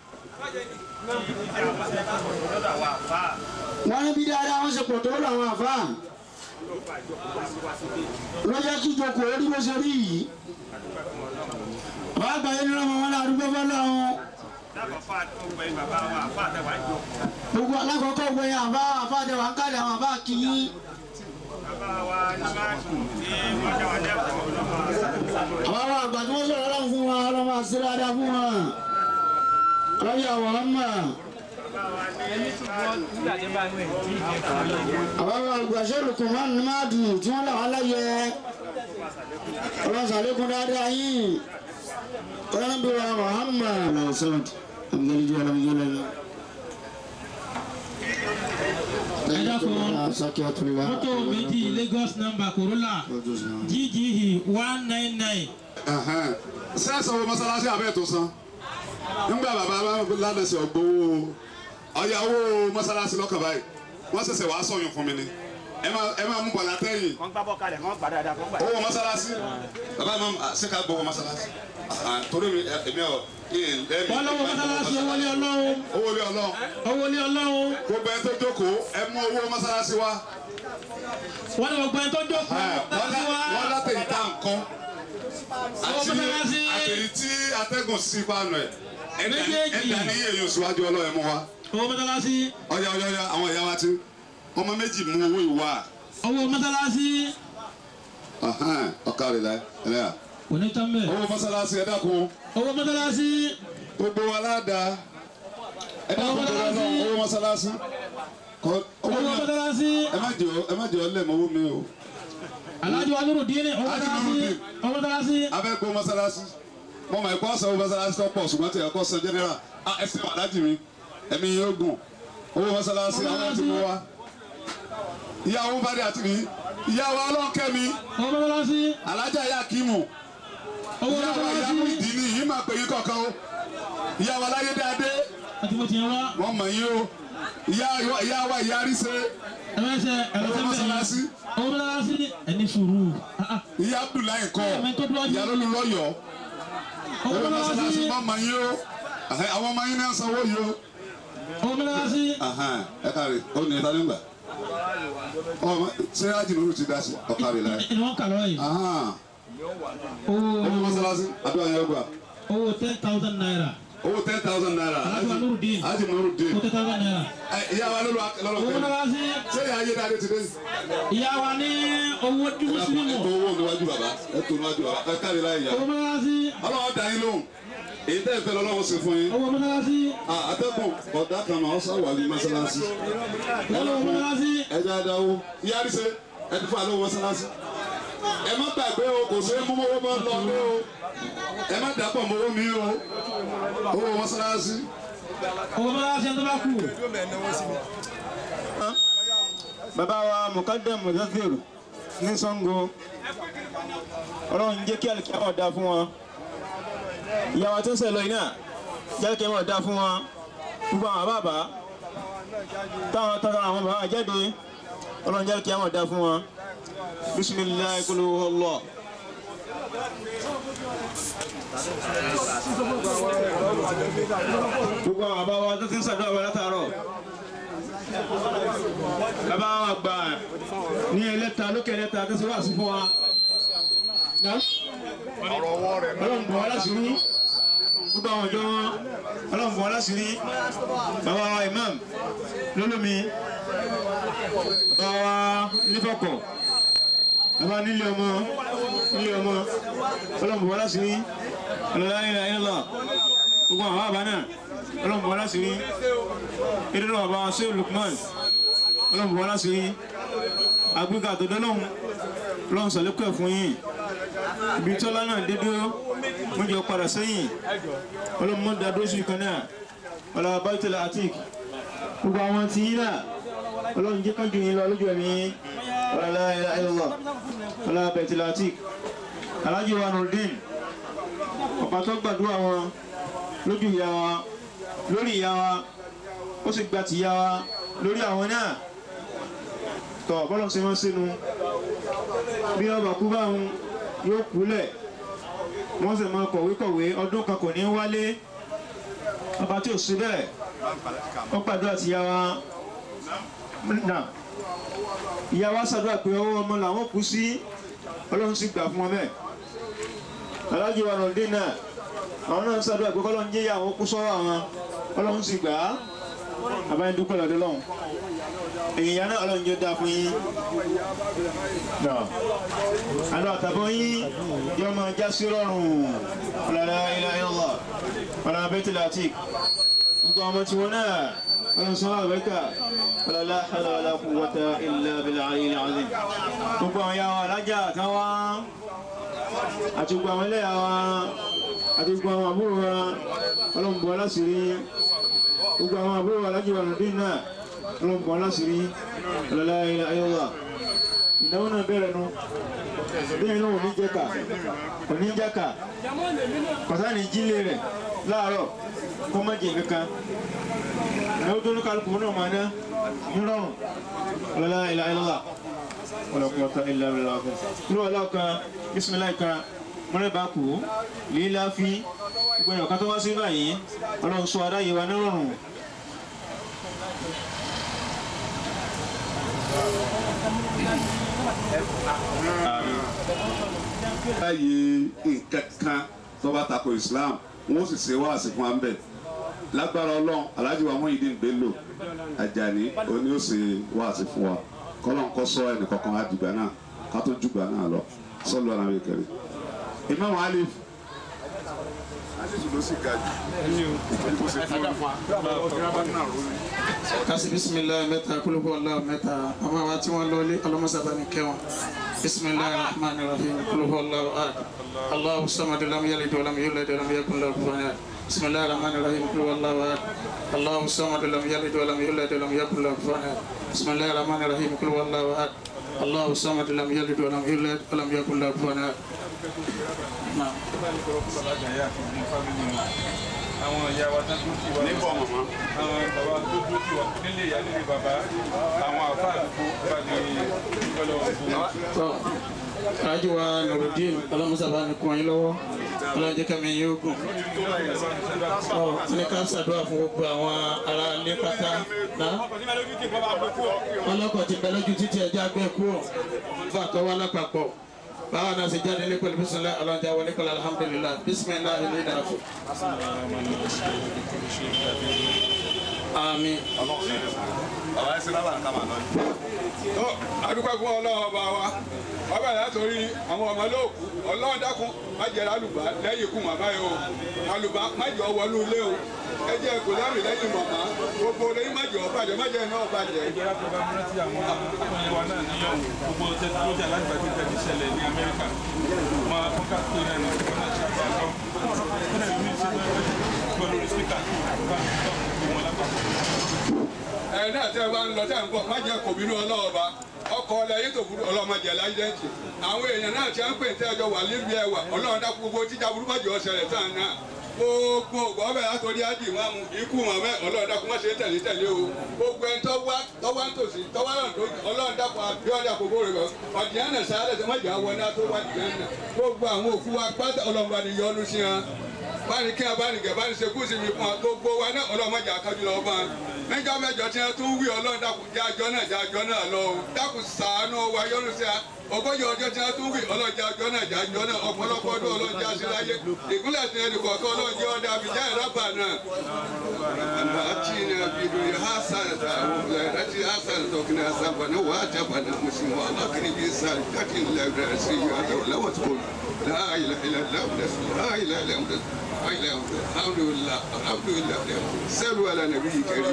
wọ́n ní bí dáadáa wọ́n ṣe pọ̀ tó làwọn àfa lọ́jọ́ kí jòkó orí bó ṣe rí yìí wọ́n àgbáyé ní ọmọ wọn ládùúgbò fọlọ́run gbogbo alákọ̀ọ́kọ́ gbẹ̀yìn àbá àfàdéwà ń kálẹ̀ àwọn àbá kìíní. àwọn àgbà tí wọ́n sọ̀rọ̀ ọlọ́run fún wa ọlọ́run àti dáadáa fún wa lọ́yà wọ́n mọ̀. àwọn àgbà sọ̀rọ̀ kò máa ń máa dùn tí wọ́n làwọn aláyẹ ọlọ́run sàlékún dáadáa yìí ọlọ́run bí wa Muhammad náà sọ̀rọ̀ àbúgbàlejò alábìjọ́lẹ̀ mọ́tò méjì Lagos number Corolla GGE 199. sẹ́ẹ̀sì owó mọ́sálásí abẹ́ tó san nígbà bàbá ládàsí ọgbówó ọ̀yàwó mọ́sálásí lọ́kàn báyìí wọ́n ṣẹ̀ṣẹ̀ wàá sọ̀yún fún mi ni ẹ máa mú bọ̀lá tẹ́yìn. kàn gbá bọ́ kalẹ̀ kàn gbá dáadáa kàn gbá. owó mọ́sálásí bàbá mi ṣe ká gbowó mọ́sálásí torí mi èmi ọ̀ wọ́n lọ́wọ́ mọ́sálásí owó lé Ọlọ́run. owó lé Ọlọ́run. owó lé Ọlọ́run. gbogbo ẹni tó jókòó ẹ mú owó mọ́sálásí wá. wọ́n ní gbogbo ẹni tó jókòó mọ́sálásí wá. wọ́n látẹ̀yìn tá à ń kọ́ àtẹ̀yìn tí atẹ́gùn sí pàánù ẹ̀ ẹ̀dá ní èyí oṣùwájú Ọlọ́run mú wa. owó mọ́sálásí. ọ̀yà àwọn ìyá wa ti ọmọ méjì mú owó ìwà. owó mọ́sálásí. ọ̀kàrẹ̀ ẹlẹ́yà. kò ní tán bẹ́ẹ̀. owó mọ́sálásí ẹ dákun. owó mọ́sálásí. gbogbo wa ládàá ẹ dákun tó lọ́nà owó mọ́sálásí. owó mọ́sálásí. ẹ má jẹ́ ọlẹ́ mọ́ owó mi o. Alhaji wa Nurudeen owó mọ́sálásí. owó mọ́sálásí. abẹ́ gbó mọ́sálásí mo mọ̀ ẹ̀kọ́ sọ owó mọ́sálásí tó pọ̀ ṣùgbọ́n tí ẹ̀kọ́ sọ general ẹ ṣe wà lájì mi ẹ̀mí yóò gùn owó mọ́sálásí àwọn ti mú wa. ìyá owó bá dé àti mi ìyá wa ọlọ́ọ̀kẹ́ mi. owó mọ́sálásí. alájà ya kíìmù. owó ìyá wa mọ́sálásí. ìyá mú ìdí ni yìí máa pè yín kọ̀ọ̀kan o. ìyá wa láyé dáadé. àti mo ti yẹn wá. wọ́n mọ̀ yín o. ìyá wa ìyá ríṣe. ẹ̀rọ̀ṣẹ̀ owó mọ́sálásí. owó mọ́sálásí ẹni sùúrù. ìyá Abdullahi kọ ìyá lólu lọ́yọ̀ọ́. owó mọ́sálásí wọ́n mọ̀ yín o. àwọn ọmọ yín náà sanwó yìí o. owó mọ́sálásí. ẹ káre ó ní ẹta nígbà ṣé Haji Nuru ti dá sí ọ̀kárí láyé. ni wọ́n kà lọ́wọ́ yìí. owó mọ́sálásí àdúrà yẹn gbà. owó 10,000 naira. owó 10,000 naira. Alhaji wa Nurudeen. Haji Nurudeen. owó 10,000 naira. ìyá wa lọ́lọ́ owó mọ́sálásí. ṣé ìyá ayé dáadé ti dé. ìyá wa ní owó dúró sínú. ẹ tó owó níwájú bàbá ẹ tó níwájú bàbá ẹ kárí láyé ìyá. owó mọ́sálásí. ọlọ́wọ́ dá yín lóhùn èyí tẹ́ ẹ fẹ́ lọ́wọ́ ṣe fún yín. owó mọ́sálásí. Atẹ́kùn ọ̀dà kan máa ń sáwà ní mọ́sálásí. owó mọ́sálásí. Ẹja adáwó yára ṣe ẹ ti fún àlọ́ mọ́sálásí. Ẹ má gbàgbé o kò sí mú owó máa lọ ní o. Ẹ má dàpọ̀ mọ́ owó mi o. Owó mọ́sálásí. owó mọ́sálásí ẹni tó bá kù. bàbá wa Mukadam Mudathir ní Ṣàngó Ọlọ́run jẹ́ kí àlùkìyámọ̀ dá fún wọn. ìyàwó tó ń sẹ̀ lọ yìí náà jẹ́ àlùkìyámọ̀ dá fún wọn. gbogbo àwọn bàbá táwọn tọ́ka àwọn bàbá jáde Ọlọ́run jẹ́ àlùkìyámọ̀ dá fún wọn. bisimilayi kulu Allah. gbogbo àwọn bàbá wa tó ti ń ṣàdúrà wa látàárọ̀. bàbá wa gbà ní ẹlẹ́ta lókè ẹlẹ́ta tó ṣe wá sí fún wa. Ọlọ́run bọ̀ wá láṣìírí gbogbo àwọn ọjọ́ wọn Ọlọ́run bọ̀ wá láṣìírí bàbá wa imam lólómi bàbá wa nífọ̀kọ̀ bàbá nílé ọmọ Ọlọ́run bọ̀ wá láṣìírí ọlọ́lá ilẹ̀ ayélujára gbogbo àwọn àbá náà Ọlọ́run bọ̀ wá láṣìírí ìdúró bàbá wa ṣé Lukman Ọlọ́run bọ̀ wá láṣìírí àgbéga àtọ̀dọ́lọ́hún Ọlọ́run sọ̀lẹ́kọ̀ ẹ̀ fún yín ibi tí ọlá náà dé dúró mo jẹ padà sẹ́yìn Ọlọ́run mọ́ dadó sí kan náà ọlá Baitul Atiq gbogbo àwọn tí yín náà Ọlọ́run jẹ́ kájú yín lọ lójú ẹ̀mí ọlá la ilaha illallah ọlá Baitul Atiq Alhaji wa Nurdin ọ̀pá tó gbàdúrà wọn lójú ìyá wa lórí ìyá wa ó sì gba tìyá wa lórí àwọn náà tọ̀ bọ́lọ̀ ṣe wọ́n sínú bí ọba kú bá ń yóò kúlẹ̀ wọ́n sì máa kọ̀wé ọdún kan kò ní wálé ọba tí ò sí bẹ́ẹ̀ ó pàdúrà sí ìyá wa náà ìyá wa ṣàdúrà pé ọwọ́ ọmọ làwọn kú sí Ọlọ́run sì gbà fún wọn bẹ́ẹ̀ Alhaji wa Nurdin náà àwọn náà ṣàdúrà pé kọ́lọ́run jẹ́ àwọn kú sọ́wọ́ àwọn Ọlọ́run sì gbà á àbáyé dúpẹ́ lọ́dọ̀ lọ́hùn èyàn náà Ọlọ́run jẹ́ dáa fún yín àlọ́ àtàbọ̀ yín yọ máa já sí rọrùn la ilaha illallah ọ̀nà Baitul Atiq gbogbo ọmọ tí wọ́n náà Ọlọ́run sọ wà bẹ́ẹ̀kà la hawla wala quwwata illa billahi al-azim gbogbo àwọn yàwó alájà kan wá àti gbogbo àwọn ẹlẹ́yà wa àti gbogbo àwọn àbúrò wa Ọlọ́run bọ́ láṣìírí gbogbo àwọn àbúrò Alhaji wa Nurdin náà Ọlọ́run bọ́ láṣìírí la ilaha illallah ìnáwó náà bẹ̀rẹ̀ nu bẹ́ẹ̀ náà òní jẹ́ka pàtàkì jílé rẹ̀ láàárọ̀ kó má jẹ kankan ìnáwó tó ní kálukú náà máa ná nírọ̀rùn la ilaha illallah wala quwwata illa billah nínú ọlọ́kan bisimilayi kan mọ́rẹ́bà kù lílá fi gbẹ̀yìn ọ̀kan tó wá sí báyìí Ọlọ́run sọ adáyé wa nírọ̀rùn. láyé nǹkan kan tó bá tako Islam wọn ó sì ṣe wáàsí fún wa ń bẹ lágbára Ọlọ́run Alhaji wa Muyideen Bello Ajani oní ó ṣe wáàsí fún wa kọ́lọ́n kọ́ sọ ẹnì kankan àdìgbà náà ká tó jùgbà náà lọ sọ́lù ọ̀nà ìkẹrẹ. Imam Alif ló sì ga jù ìbò ṣe fún kasi bisimilayi mẹ́ta kulubu Allah mẹ́ta àwọn wa tí wọn lọlé ọlọmọsàbà ní kẹwọn bisimilayi rahman rahim kulubu Allah ahad Allahu samad lam yalid wa lam yulad wa lam yakun lahu kufuwan ahad bisimilayi rahman rahim kulubu Allah ahad Allahu samad lam yalid wa lam yulad wa lam yakun lahu kufuwan ahad bisimilayi rahman rahim kulubu Allah ahad Allahu samad lam yalid wa lam yulad wa lam yakun lahu kufuwan ahad. àwọn ìyá wa tó dúró sí wa níbọ̀ mọ̀mọ́ àwọn bàbá tó dúró sí wa nílé ìyá nílé bàbá àwọn àfáà àdúgbò bá ní ìgbọ́lọ̀ ọ̀gbọ́n. Alhaji wa Nurdin ọlọ́mùsàbá ni kún yín lọ́wọ́ ọlọ́jẹ́ kẹ́mi yóò gùn. Ní ká ṣàdúrà fún gbogbo àwọn ará ilé pátá náà. Ọlọ́kọ̀ ti bẹ lójú títí ẹja gbé kúrò fún àtọwọ́ lápapọ̀. Báwa náà ṣe jáde ní pẹ̀lú bísímillah ọlọ́jà wọlé pẹ̀lú alhamdulillah bísímillah ilé ìdáàfọ̀. Àmín. bàbá ẹsẹ̀ lábàá ká máa lọ ní. adúpẹ́ fún ọlọ́run ọba wa ọba yàrá torí àwọn ọmọ olóòkú ọlọ́run dákun má jẹ́ alùbá lẹ́yìn ikú màmá yìí o alùbá má jẹ́ ọwọ́lú ilé o ẹ jẹ́ kò lẹ́rìn lẹ́yìn màmá gbogbo lẹ́yìn má jẹ́ ọbàjẹ́ má jẹ́ iná ọbàjẹ́. ìjọba tó bá múra sí àwọn akọ̀yẹ wa náà níyọ̀ gbogbo tẹkinọ́lọ́jì alágbàá tí tẹ̀lé ṣẹlẹ̀ ní Amẹ́ríkà máa fọ́n ká pé náà ní ìjọba náà ṣe àgbà kan kọ́nà ìlú mi ṣe gbọ́ lórí spíkà ẹ náà tẹ́ ẹ bá ń lọ tẹ́ ẹ ń bọ̀ má jẹ́ kò bínú ọlọ́ọ̀ba ọkọ̀ ọlẹ́yìn tó burú ọlọ́mọdé láyédẹ́ǹtì àwọn èèyàn náà ti ń pè tẹ́ ẹjọ́ wà níbi ẹwà ọlọ́run dákú gbogbo tíjà burúkú jọ ṣẹlẹ̀ tán náà gbogbo ọbẹ̀ látọ̀rí ájì máa mú ikú mọ̀mẹ́ ọlọ́run dákú má ṣe tẹ̀lé tẹ̀lé o gbogbo ẹni tọ́wá ń tòsí tọ́wá náà tó ọlọ́run dákú abíọ́dà gbogbo rẹ̀ bọ̀ ọ̀dìyànà sáré tẹ́ mọ̀jà wọná tó wá dìyànà gbogbo àwọn òkú wa pátá ọlọ́run bá ní yọ́nú sí wọn báni kí a bá nìgẹ̀ báni ṣe kú sí mi fún wa gbogbo wa náà ọlọ́run mọ̀jà kájú lọ́wọ́ bá níjọ́ mẹ́jọ tí wọ́n tún wí ọlọ́run dákun jájọ́ náà lọ o dákun ṣàánú wa yọ́nú sí a ogójì ọjọ́ tí wọ́n tún wí ọlọ́run jájọ́ náà ọ̀pọ̀lọpọ̀ ọdún ọlọ́run já sí láyé ìpínlẹ̀ tí ẹnì kọ̀ọ̀kan ọlọ́run jẹ́ ọdẹ àbíjá ìrọ́bà náà. أتينا بدنيا حسنة وفي الآخرة حسنة وقنا عذاب النار وأجبنا المسلمين ولكن بسالكة لا برسية لو تقول لا إله إلا الله لا إله إلا الله الحمد لله الحمد لله صلوا على نبي كريم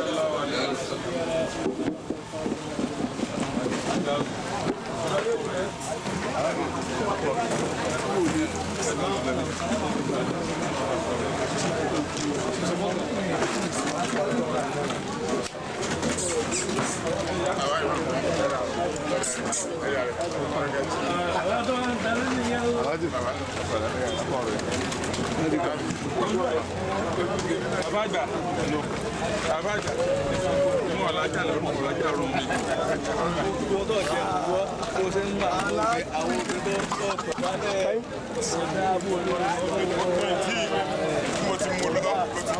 Abaja, Abaja, mo alaja lọ́rùn mo alaja rùn mi. Gbogbo tó jẹ́ gbogbo tó ṣe ń bá àwọn obìnrin tó tó bá lẹ̀ ọ̀dà àbú olórí tí mo ti mú lọ.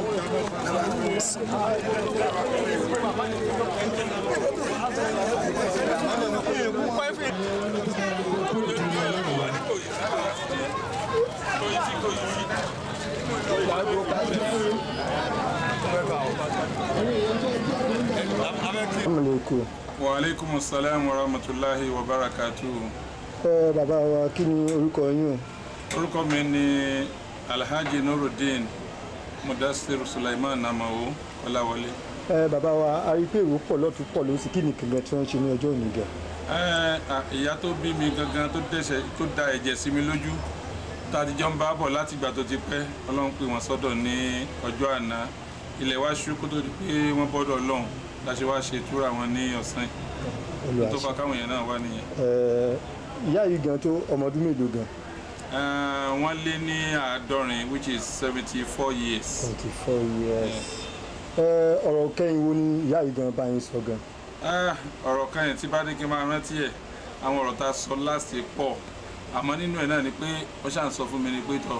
Wa alaikum assalam wa rahmatullahi wa barakatuh. Bàbá wa kí ni orúkọ yín? Orúkọ mi ni Alhaji Nuruddin Mudassir Sulaiman Amao Kọ́láwọlé. Bàbá wa a rí pé èrò pọ̀ lọ́tún pọ̀ lósì kí ni kìnìún tí wọ́n ṣe ní ọjọ́ òní gan. Ìyá tó bí mi gangan tó da ẹ̀jẹ̀ sí mi lójú tá a ti jọ ń bá bọ̀ láti ìgbà tó ti pẹ́ Ọlọ́run pè wọ́n sọ́dọ̀ ní ọjọ́ àná ilẹ̀ wá ṣú kó tó di pé wọ́n bọ́dọ̀ Ọlọ́run láti wá ṣe ìtura wọn ní ọ̀sán yìí tó fa káwọn èèyàn náà wá nìyẹn. Ìyá yìí gan tó ọmọ ọdún mélòó gan? Wọ́n lé ní 70 which is 74 years. 74 years. Ọ̀rọ̀ kẹ́yìn wo ni ìyá yìí gan bá yín sọ gan? Ọ̀rọ̀ kẹ́yìn tí bá dé kí n máa rántí ẹ̀ àwọn ọ̀rọ̀ tá a sọ last pọ̀ àmọ́ nínú ẹ̀ náà ni pé wọ́n ṣàn sọ fún mi ni pé tọ́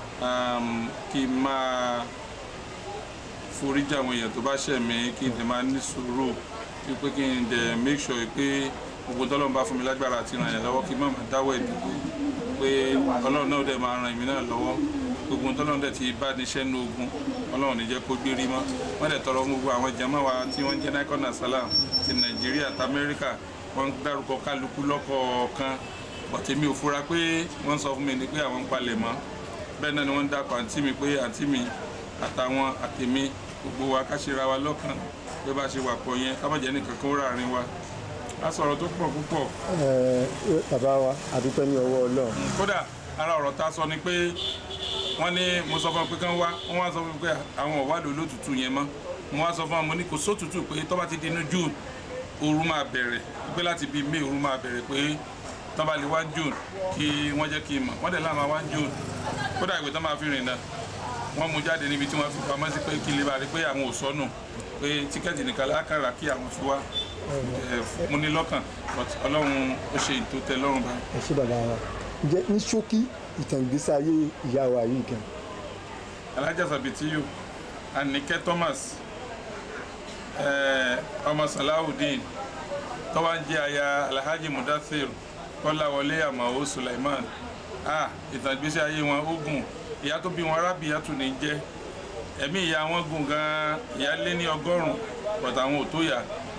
kí n máa foríjì àwọn èèyàn tó bá ṣẹ̀ mí kí n dẹ̀ máa ní sùúrù pé kí n dẹ̀ make sure pé gbogbo tọ́lọ́run bá fún mi lágbára àti ràn yẹn lọ́wọ́ kí n má máa dáwọ́ ìdúró pé Ọlọ́run náà dẹ̀ máa ràn èmi náà lọ́wọ́ gbogbo tọ́lọ́run dẹ̀ ti bá níṣẹ́ ní ogun Ọlọ́run ní jẹ́ kó gbérí mọ́ wọ́n dẹ̀ tọrọ gbogbo àwọn jàmá wa tí wọ́n jẹ́ Nikon Salam ti Nàìjíríà àti Amẹ́ríkà wọ́n dárúkọ kálukú lọ́kọ̀ọ̀kan bọ̀tẹ́mi ò fura pé wọ́n sọ fún mi ni pé àwọn ń palẹ̀ mọ́ bẹ́ẹ̀ náà ni wọ́n ń dákọ̀ àǹtí mi pé àǹtí mi àtàwọn àtèmi gbogbo wa ká ṣera wa lọ́kàn bí bá ṣe wà pọ̀ yẹn ká má jẹ́ nìkan kó ráàrin wa a sọ̀rọ̀ tó pọ̀ púpọ̀. Bàbá wa àdúpẹ́ ní ọwọ́ Ọlọ́run. Kódà ara ọ̀rọ̀ tá a sọ ni pé wọ́n ní mo sọ fún wọn pé kán wá wọ́n wá sọ fún mi pé àwọn ọ̀wádìí olótùtù yẹn mọ́ mo wá sọ fún wọn mo ní kò sótùtù pé tó bá ti di inú June ooru máa bẹ̀rẹ̀ pé láti bíi May ooru máa bẹ̀rẹ̀ pé tó bá lè wá June kí wọ́n jẹ́ kí n mọ̀ wọ́n dẹ̀ láwọn wá June kódà ìwé tó máa fi rìn náà wọ́n mú jáde níbi tí wọ́n fi pamọ́ sí pé kí lè bá rí pé àwọn ò sọnù pé tíkẹ́ẹ̀tì nìkan lákàrà kí àwọn fi wá mú ní lọ́kàn but Ọlọ́run ó ṣe ètò tẹ́ lọ́rùn báyìí. Ẹ ṣé bàbá wa ǹjẹ́ ní ṣókí ìtàn ìgbésí ayé ìyá wa yìí gan. Alhaja Sabitiyu Anike Thomas ọmọ Salawudeen tó wá ń jẹ́ aya Alhaji Mudassir Kọ́láwọlé Amao Sulaiman ìtàn ìgbésí ayé wọn ó gùn ìyá tó bí wọn Arábíyátù ní jẹ́ ẹ̀mí ìyá wọn gùn gan-an ìyá lé ní 100 but àwọn ò tó yà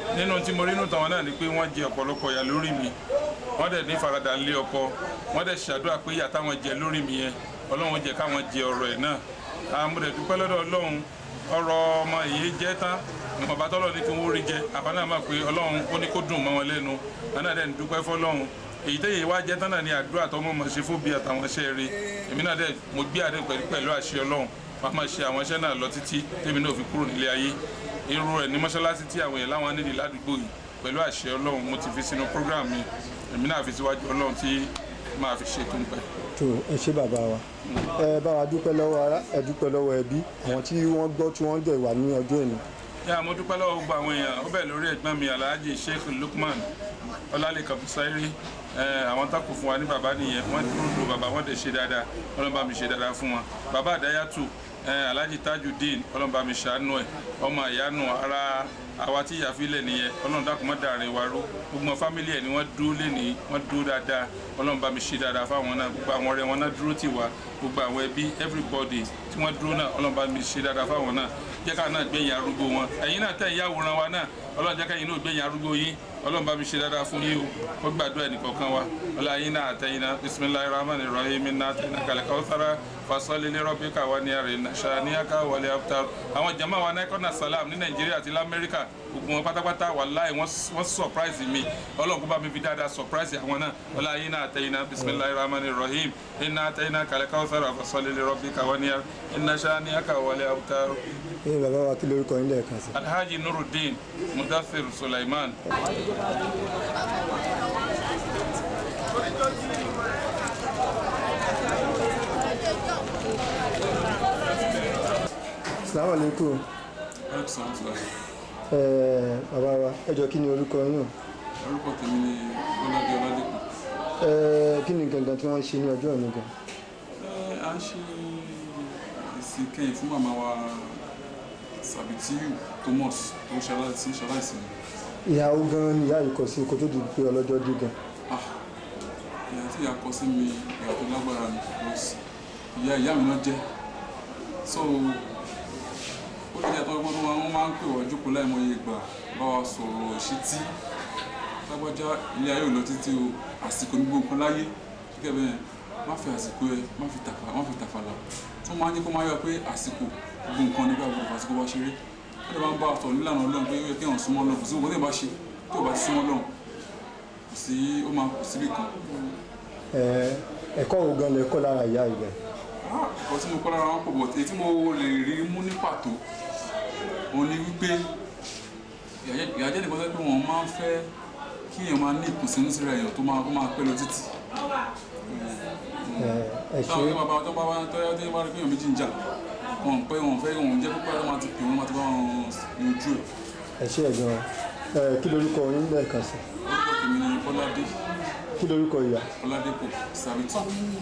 nínú tí mo rí nù tàwọn náà ni pé wọ́n jẹ ọ̀pọ̀lọpọ̀ ìyà lórí mi wọ́n dẹ̀ ní faradà lé ọkọ wọ́n dẹ̀ ṣàdúrà pé ìyà táwọn jẹ lórí mi yẹn ọlọ́run jẹ́ káwọn jẹ ọ̀rọ̀ ẹ̀ náà mo dẹ̀ dúpẹ́ lọ́dọ̀ ọlọ́run ọ̀rọ̀ ọmọ yìí jẹ́ tán ìmọ̀ba tọ́lọ́ ní kí wọ́n rí jẹ àbáná máa pé ọlọ́run ó ní kó dùn mọ́ wọn lẹ́nu àná dẹ̀ ń dúpẹ́ fọlọ́run èyí tẹ́yẹ wá jẹ́ tán náà ni àdúrà tọ́mọ mọ̀ ṣe fún bí àtàwọn iṣẹ́ rẹ̀ èmi náà dẹ̀ mo gbé àdé pẹ̀lú àṣẹ ọlọ́run wàá máa ṣe àwọn iṣẹ́ náà lọ títí tèmi náà fi kúrò nílé ayé irú ẹ̀ ní mọ́ṣáláṣí tí àwọn èèyàn láwọn nídìí ládùúgbò yìí pẹ̀lú àṣẹ ọlọ́run mo ti fi sínú program mi èmi náà fi síwájú ọlọ́run tí máa fi ṣètò ń pẹ́. tó ẹ ṣe bàbá wa ẹ bá wa dúpẹ́ lọ́wọ́ ará ẹ dúpẹ́ lọ́wọ́ ẹbí àwọn tí wọ́n gbọ́ tí wọ́n dẹ̀ wà ní ọjọ́ ìní. yà mo dúpẹ́ lọ́wọ́ gbogbo àwọn èèyàn ó bẹ̀ lórí ẹ̀gbọ́n mi Alhaji Sheikh Lukman Ọlálẹ́kan Busairi àwọn tó kù fún wa ní bàbá nìyẹn wọ́n dúró do bàbá wọn dẹ̀ ṣe dáadáa ọlọ́run bá mi ṣe dáadáa fún wọn bàbá Àdáyàtù Alhaji Tajudeen ọlọ́run bá mi ṣàánú ẹ̀ ọmọ ìyanu ara àwa tí ìyá fi lẹ̀ nìyẹn ọlọ́run dákun má dàrin wa ró gbogbo fámìlì ẹ̀ ni wọ́n dúró lẹ́nìí wọ́n dúró dáadáa ọlọ́run bá mi ṣe dáadáa fáwọn náà gbogbo àwọn ọ̀rẹ́ wọn náà dúró tì wá gbogbo àwọn ẹbí everybody tí wọ́n dúró náà ọlọ́run bá mi ṣe dáadáa fáwọn náà jẹ́ ká náà gbẹ̀yìn arúgbó wọn ẹ̀yin náà tẹ̀ ìyàwòrán wa náà ọlọ́run jẹ́ káyìn náà gbẹ̀yìn arúgbó yín ọlọ́run bá mi ṣe dáadáa fún yín o ó gbàdúrà ẹnìkọ̀ọ̀kan wa ọlọ́run náà àtẹ̀yìn náà bisimilayi rahmani rahim náà tẹ̀yìn náà kàlẹ́ kawusara fasọ́lì lérọ́bíkà wa ní àrè ṣàníyàká wọlé aftar àwọn jama wa naikona salam ní nàìjíríà àti lamẹ́ríkà gbogbo wọn pátápátá wàláì wọ́n surprise mi ọlọ́run kó bá mi fi dáadáa surprise àwọn náà ọlọ́run náà àtẹ̀yìn náà bisimilayi rahmani rahim iná àtẹ̀yìn náà kàlẹ́ kawusara fasọ́lì lérọ́bíkà wa ní àrè ṣàníyàká wọlé aftar. ẹ bàbá wa kí lórúkọ yín lẹ́ẹ̀kan sí. Alhaji Nuruddin Mudathir Sulaiman. Assalamu alaikum. Bàbá wa ẹ jọ̀ọ́ kí ni orúkọ yín? Orúkọ tèmi ni Bọ́ládé Ọládépọ̀. Kí ni gangan tí wọ́n ṣe ní ọjọ́ òní gan? A ń ṣe ìsìn kẹ́yìn fún màmá wa Sabitiu Thomas tó ṣaláìsí. Ìyàwó gan ni ìyá yìí kọ sí oko tó di pé ọlọ́jọ́ dé gan. Ìyá tí ìyá kọ sí mi ìyá tó lágbára ni ìyá mi náà jẹ́ so ó lè jẹ́ tó wọ́n máa ń pè wọ́n jókòó láìmọye ìgbà bá wa sọ̀rọ̀ ìṣítí lágbájá ilé ayé ò lọ títí o àsìkò ní gbogbo nǹkan láyé gẹ́gẹ́ bẹ́ẹ̀ má fi àsìkò ẹ má fi tàfàlà tó máa ń jẹ́ kó máa yọ pé àsìkò gbogbo nǹkan nígbà gbogbo àsìkò bá ṣeré ó lè máa ń bá a sọ̀rọ̀ nílànà Ọlọ́run pé ó yẹ kí èèyàn súnmọ́ Ọlọ́run kò sí gbogbo tí èèyàn bá ṣe tí ò bá ti súnmọ́ Ọlọ́run kò sí ó máa kò síbì kan. ẹ̀kọ́ wo gan lè kọ́ lára ìyá ìgbà? ẹ̀kọ́ tí mo kọ́ lára wọn pọ̀ bọ̀ èyí tí mo lè rí mú ní pàtó òun ni wípé ìyá jẹ́ nìkan tó pé wọ́n máa ń fẹ́ kí èèyàn máa ní ìkùnsínú síra èèyàn tó máa pẹ́ lọ títì. táwọn ọmọ bàbá tó bá wá tọ́yọ́ tí wọ́n rí pé èèyàn méjì ń jà wọ́n pẹ́ wọ́n fẹ́ wọ́n jẹ́ pípẹ́ tó máa ti pè wọ́n máa ti bá wọn yanjú ẹ̀. ẹ ṣé ẹ̀gbọ́n kí lorúkọ yín lẹ́ẹ̀kan sí? orúkọ tèmi ni Bọ́ládé. kí lorúkọ ìyá? Ọládépọ̀ Sabitiu.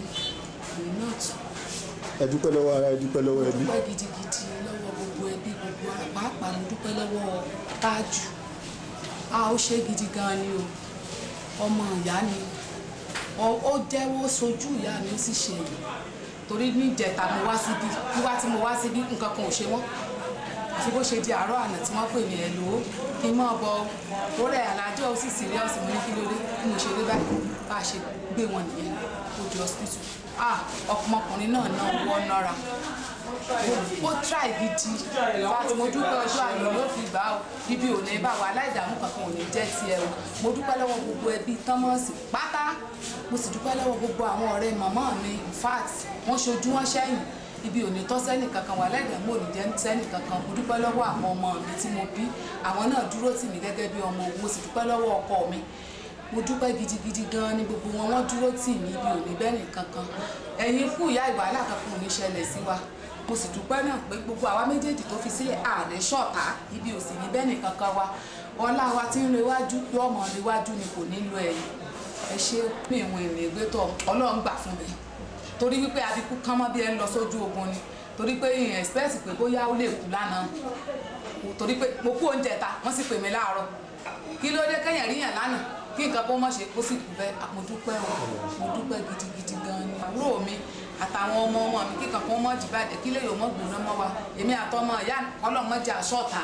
ẹ dúpẹ́ lọ́wọ́ ara ẹ dúpẹ́ lọ́wọ́ ẹbí. dúpẹ́ gidigidi lọ́wọ́ gbogbo ẹbí gbogbo ara pàápàá mo dúpẹ́ lọ́wọ́ Tájù ó ṣe gidi gan ni o ọmọ ìyá ni ó jẹ́wọ́ sojú ìyá mi ó sì ṣe èyí torí ní ìjẹta mo wá síbí wíwá tí mo wá síbí nǹkan kan ò ṣe wọ́n àfi bó ṣe di àárọ̀ àná tí wọ́n pè mí ẹ̀ lò ó kí n máa bọ orí àlájọ́ ó sì síríọ́sì mo ní kí ló dé bí mo ṣe dé báyìí bá a ṣe gbé wọn nìyẹn ó di hospital ọmọkùnrin náà wọ́n nọ́ra ó try gidi fati mo dúpẹ́ ọjọ́ ayọ̀ ló fi gbà ó bíbí ò ní bá wa aláìdààmú kankan ò ní jẹ́ tiẹ̀ o mo dúpẹ́ lọ́wọ́ gbogbo ẹbí Tọ́mọ̀sì pátá mo sì dúpẹ́ lọ́wọ́ gbogbo àwọn ọ̀rẹ́ màmá mi in fact wọ́n ṣojú wọn sẹ́yìn ibi ò ní tọ́ sẹ́nì kankan wà aláìdààmú ò ní jẹ́ sẹ́nì kankan mo dúpẹ́ lọ́wọ́ àwọn ọmọ mi tí mo bí àwọn náà dúró tì mí gẹ́gẹ́ bí ọmọ mo sì dúpẹ́ lọ́wọ́ ọkọ mi mo dúpẹ́ gidigidi gan ni gbogbo wọn wọ́n dúró tì mí ibi ò ní bẹ́ẹ̀ nìkankan ẹ̀yin kú ìyá ìwàhálà kankan ò ní ṣẹlẹ̀ sí wa mo sì dúpẹ́ náà pé gbogbo àwa méjèèjì tó fi sílẹ̀ ààrẹ ṣọ̀tá ibi ò sì ní bẹ́ẹ̀ nìkankan wa ọlá wa tí ń lo iwájú yóò mọ̀ lo iwájú ni kò ní lo ẹ̀yìn ẹ ṣe pé ìwọ̀n ìrìn ìgbétọ̀ Ọlọ́run gbà fún mi torí wípé abikú kán mọ́ bí ẹ ń lọ sójú ogun ni torí pé ìyẹn express pé bóyá ó lè kú lánàá torí pé mo kú oúnjẹ ta wọ́n sì pè mí láàárọ̀ kí ló dé kẹ́yìn ríyàn lánàá kí nǹkan kó mọ̀ ṣe kó sì kú bẹ́ẹ̀ mo dúpẹ́ gidigidi gan ni àbúrò mi àtàwọn ọmọ mi kíkan kan mọ́ jìbàjẹ́ kí lè yóò mọ́ gbóná mọ́ wa èmi àtọmọ ìyá ọlọ́mọdé àṣọ̀tà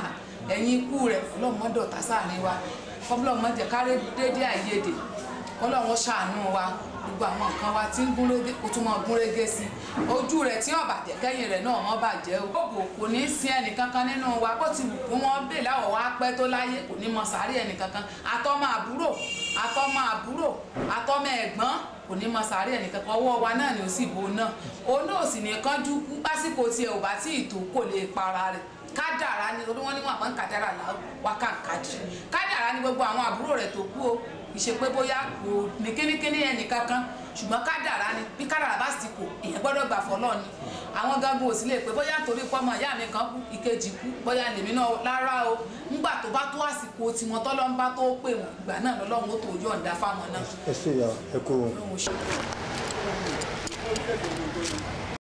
ẹ̀yìn ikú rẹ̀ ọlọ́run mọ́ dọ̀tá sáàrin wa kọ́lọ́run mọ́ jẹ́ kárí dédé àìyedè kọ́lọ́run ṣàánú wa gbogbo àwọn nǹkan wa tí ń gúnrégé kó tún máa gúnrégé sí ojú rẹ̀ tí ó bàjẹ́ kẹ́yìn rẹ̀ náà mọ́ bàjẹ́ o kò ní sí ẹnì kankan nínú wa bó ti wù kó wọ́n bè láwọ̀ wá pẹ́ tó láyé kò ní mọ sàárì ẹnì kankan àtọmọ àbúrò àtọmọ ẹ̀gbọ́n kò ní mọ sàárì ẹnì kankan ọwọ́ wa náà ni ó sì bò náà òun náà sì ní kánjú kú lásìkò tiẹ̀ ò bá tí ì tó kò lè para rẹ̀ kádàrá ni orí wọn ní wọn àpọn kádàrá là wá kàǹkàjì kádàrá ni gbogbo àwọn àbúrò rẹ̀ tó kú o ìṣe pé bóyá kò ní kínníkínní ẹnì kankan ṣùgbọ́n kádàrá ni bí kádàrá bá sì kò èèyàn gbọ́dọ̀ gbà fọlọ́ ni àwọn gángan ò sì lè pé bóyá torí pọ́mọ ìyá mi kan kú ìkejì kú bóyá lèmi náà lára o ńgbà tó bá tó àsìkò tiwọn tọ́lọ́ ń bá tó pè wọ́n ìgbà náà lọ́lọ́run ó tó yọ̀ǹda fáwọn náà. ẹ ṣe ìyá ẹ kó.